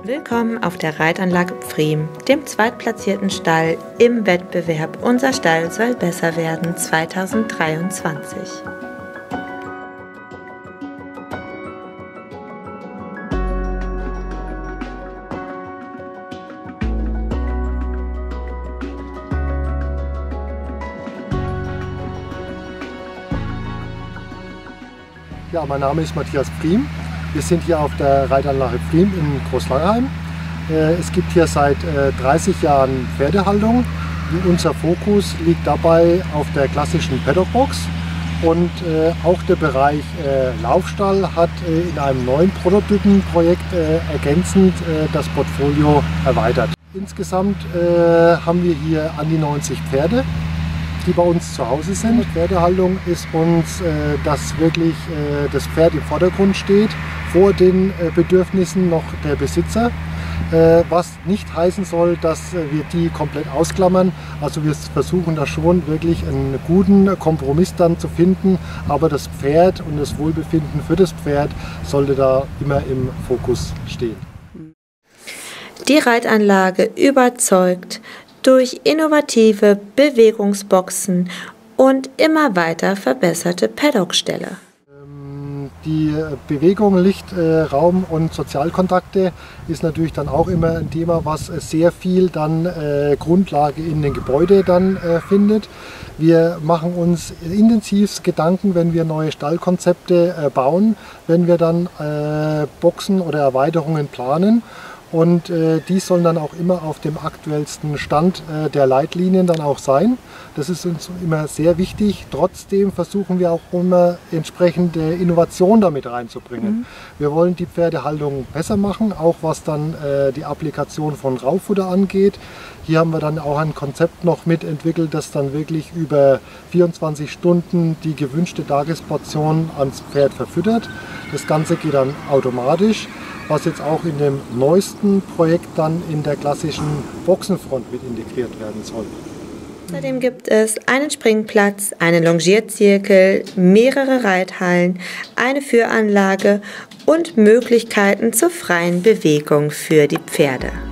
Willkommen auf der Reitanlage Pfriem, dem zweitplatzierten Stall im Wettbewerb Unser Stall soll besser werden 2023. Ja, mein Name ist Matthias Pfriem. Wir sind hier auf der Reitanlage Pfriem in Großlangheim. Es gibt hier seit 30 Jahren Pferdehaltung. Unser Fokus liegt dabei auf der klassischen Paddockbox und auch der Bereich Laufstall hat in einem neuen Prototypenprojekt ergänzend das Portfolio erweitert. Insgesamt haben wir hier an die 90 Pferde, die bei uns zu Hause sind. Pferdehaltung ist uns, dass wirklich das Pferd im Vordergrund steht, vor den Bedürfnissen noch der Besitzer. Was nicht heißen soll, dass wir die komplett ausklammern. Also wir versuchen da schon wirklich einen guten Kompromiss dann zu finden, aber das Pferd und das Wohlbefinden für das Pferd sollte da immer im Fokus stehen. Die Reitanlage überzeugt durch innovative Bewegungsboxen und immer weiter verbesserte Paddockställe. Die Bewegung, Licht, Raum und Sozialkontakte ist natürlich dann auch immer ein Thema, was sehr viel dann Grundlage in den Gebäuden dann findet. Wir machen uns intensiv Gedanken, wenn wir neue Stallkonzepte bauen, wenn wir dann Boxen oder Erweiterungen planen. Und die sollen dann auch immer auf dem aktuellsten Stand der Leitlinien dann auch sein. Das ist uns immer sehr wichtig. Trotzdem versuchen wir auch immer entsprechende Innovation damit reinzubringen. Wir wollen die Pferdehaltung besser machen, auch was dann die Applikation von Rauffutter angeht. Hier haben wir dann auch ein Konzept noch mitentwickelt, das dann wirklich über 24 Stunden die gewünschte Tagesportion ans Pferd verfüttert. Das Ganze geht dann automatisch, was jetzt auch in dem neuesten Projekt dann in der klassischen Boxenfront mit integriert werden soll. Außerdem gibt es einen Springplatz, einen Longierzirkel, mehrere Reithallen, eine Führanlage und Möglichkeiten zur freien Bewegung für die Pferde.